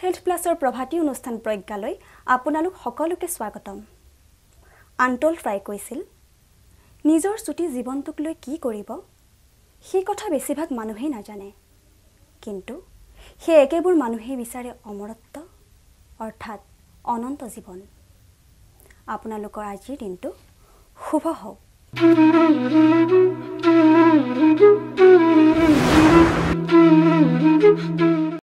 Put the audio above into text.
Health প্লাছৰ প্ৰভাতী অনুষ্ঠান প্ৰজ্ঞালৈ আপোনালোক সকলোকে স্বাগতম। আনটোল্ড ফ্ৰাই কৈছিল, নিজৰ ছুটি জীৱনটোক লৈ কি কৰিব সেই কথা বেছিভাগ মানুহেই নাজানে, কিন্তু সেই একেবোৰ মানুহেই বিচাৰে অমৰত্ব অৰ্থাৎ অনন্ত জীৱন। আপোনালোকৰ আজিৰ দিনটো শুভ হওক।